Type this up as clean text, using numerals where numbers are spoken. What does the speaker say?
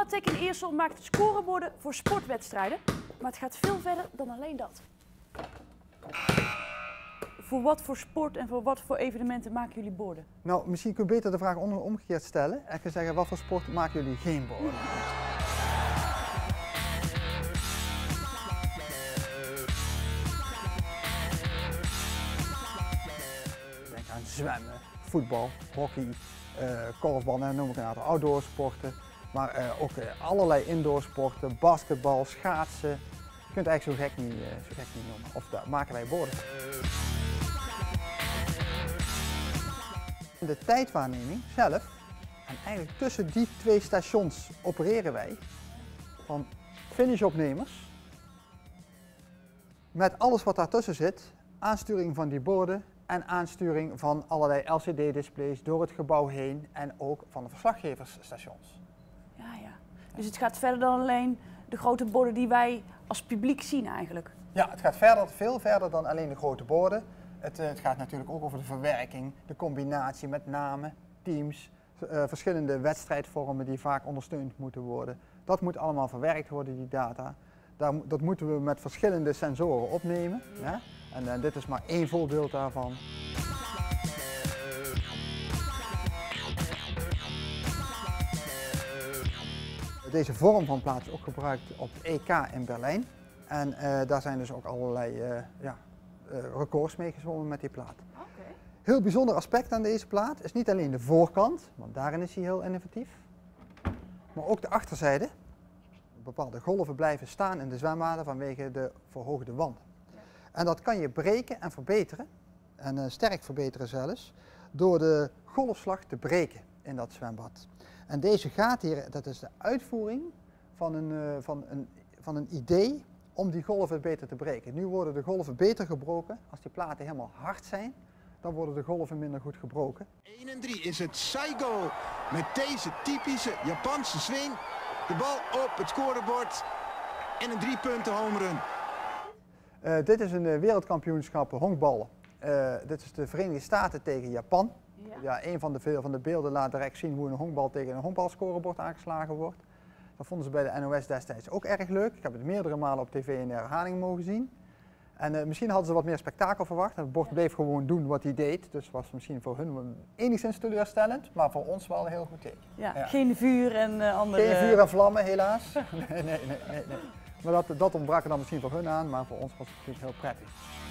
Fanatec in Eersel maakt scoreborden voor sportwedstrijden. Maar het gaat veel verder dan alleen dat. Voor wat voor sport en voor wat voor evenementen maken jullie borden? Nou, misschien kun je beter de vraag omgekeerd stellen. En kun zeggen, wat voor sport maken jullie geen borden? Denk aan zwemmen, voetbal, hockey, korfbal, noem ik een aantal outdoor sporten. Maar ook allerlei indoor sporten, basketbal, schaatsen. Je kunt het eigenlijk zo gek niet noemen. Of daar maken wij borden. De tijdwaarneming zelf, en eigenlijk tussen die twee stations opereren wij, van finishopnemers, met alles wat daartussen zit, aansturing van die borden en aansturing van allerlei LCD-displays door het gebouw heen en ook van de verslaggeversstations. Ja. Dus het gaat verder dan alleen de grote borden die wij als publiek zien eigenlijk? Ja, het gaat veel verder dan alleen de grote borden. Het gaat natuurlijk ook over de verwerking, de combinatie met namen, teams, verschillende wedstrijdvormen die vaak ondersteund moeten worden. Dat moet allemaal verwerkt worden, die data. Dat moeten we met verschillende sensoren opnemen. Ja? En dit is maar één voorbeeld daarvan. Deze vorm van plaat is ook gebruikt op het EK in Berlijn. En daar zijn dus ook allerlei records mee gezwommen met die plaat. Okay. Heel bijzonder aspect aan deze plaat is niet alleen de voorkant, want daarin is hij heel innovatief, maar ook de achterzijde. Bepaalde golven blijven staan in de zwembaden vanwege de verhoogde wanden. Ja. En dat kan je breken en verbeteren, en sterk verbeteren zelfs, door de golfslag te breken in dat zwembad. En deze gaat hier, dat is de uitvoering van een idee om die golven beter te breken. Nu worden de golven beter gebroken. Als die platen helemaal hard zijn, dan worden de golven minder goed gebroken. 1 en 3 is het Saigo met deze typische Japanse swing. De bal op het scorebord en een 3-punten homerun. Dit is een wereldkampioenschap honkbal. Dit is de Verenigde Staten tegen Japan. Ja, een van de beelden laat direct zien hoe een honkbal tegen een honkbalscorebord aangeslagen wordt. Dat vonden ze bij de NOS destijds ook erg leuk. Ik heb het meerdere malen op tv in de herhaling mogen zien. En misschien hadden ze wat meer spektakel verwacht. Het bord bleef gewoon doen wat hij deed. Dus was misschien voor hun enigszins teleurstellend, maar voor ons wel een heel goed teken. Ja. Geen vuur en andere... Geen vuur en vlammen, helaas. Nee. Maar dat ontbrak er dan misschien voor hun aan, maar voor ons was het natuurlijk heel prettig.